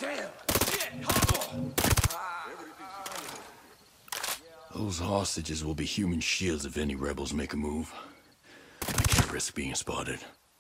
Damn! Shit! Hustle! Those hostages will be human shields if any rebels make a move. I can't risk being spotted.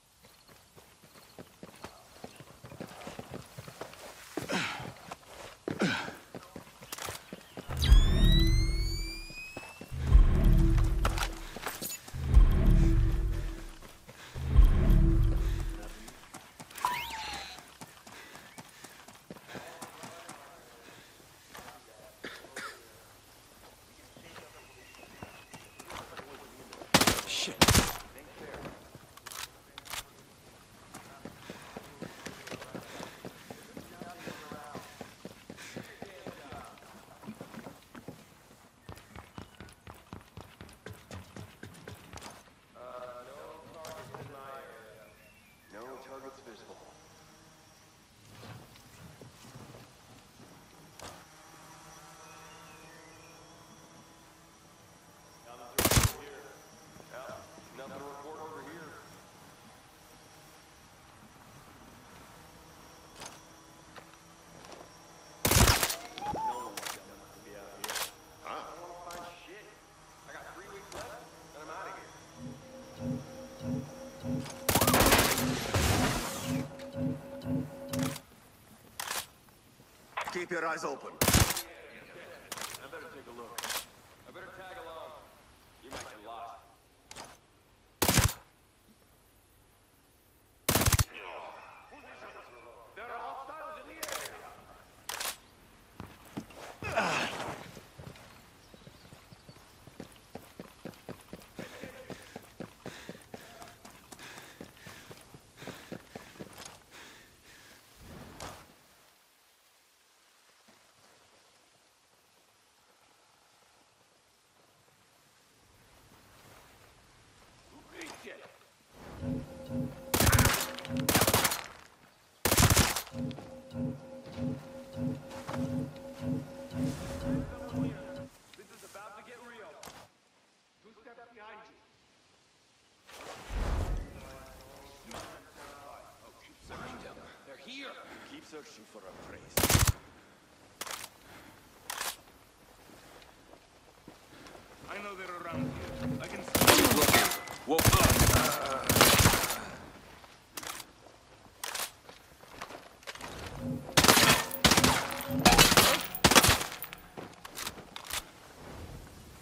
Keep your eyes open. I better take a look. I better tag along. You might get lost. There are hostiles in the area. Keep searching for a trace. I know they're around here. I can see them. Woke up.